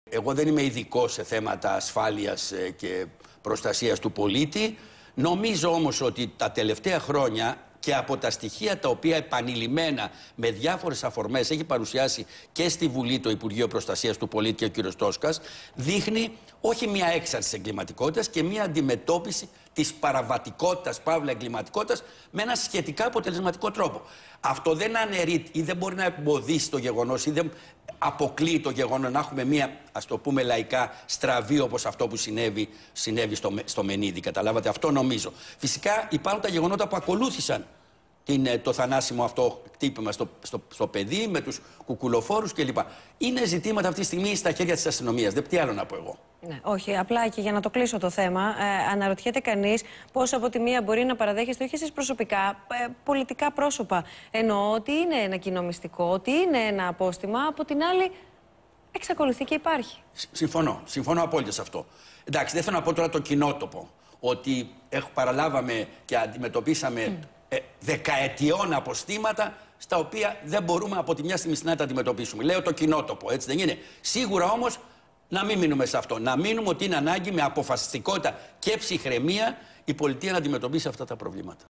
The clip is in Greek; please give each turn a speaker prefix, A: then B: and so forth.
A: Εγώ δεν είμαι ειδικός σε θέματα ασφάλειας και προστασίας του πολίτη. Νομίζω όμως ότι τα τελευταία χρόνια και από τα στοιχεία τα οποία επανειλημμένα με διάφορες αφορμές έχει παρουσιάσει και στη Βουλή το Υπουργείο Προστασίας του Πολίτη και ο κ. Τόσκας, δείχνει όχι μια έξαρση της εγκληματικότητας και μια αντιμετώπιση της παραβατικότητας, παύλα εγκληματικότητας, με ένα σχετικά αποτελεσματικό τρόπο. Αυτό δεν αναιρεί ή δεν μπορεί να εμποδίσει το γεγονός ή δεν αποκλείει το γεγονός να έχουμε μια, ας το πούμε λαϊκά, στραβή όπως αυτό που συνέβη στο Μενίδη. Καταλάβατε, αυτό νομίζω. Φυσικά υπάρχουν τα γεγονότα που ακολούθησαν το θανάσιμο αυτό χτύπημα στο παιδί με τους κουκουλοφόρους κλπ. Είναι ζητήματα αυτή τη στιγμή στα χέρια της αστυνομίας. Δεν τι άλλο να πω εγώ.
B: Ναι, όχι, απλά και για να το κλείσω το θέμα, αναρωτιέται κανείς πώς από τη μία μπορεί να παραδέχεστε, όχι εσείς προσωπικά, πολιτικά πρόσωπα. Εννοώ ότι είναι ένα κοινό μυστικό, ότι είναι ένα απόστημα, από την άλλη εξακολουθεί και υπάρχει.
A: Συμφωνώ απόλυτα σε αυτό. Εντάξει, δεν θέλω να πω τώρα το κοινότοπο, ότι παραλάβαμε και αντιμετωπίσαμε δεκαετιών αποστήματα, στα οποία δεν μπορούμε από τη μια στιγμή στην άλλη να τα αντιμετωπίσουμε. Λέω το κοινότοπο, έτσι δεν είναι? Σίγουρα όμως να μην μείνουμε σε αυτό. Να μείνουμε ότι είναι ανάγκη με αποφασιστικότητα και ψυχραιμία η πολιτεία να αντιμετωπίσει αυτά τα προβλήματα.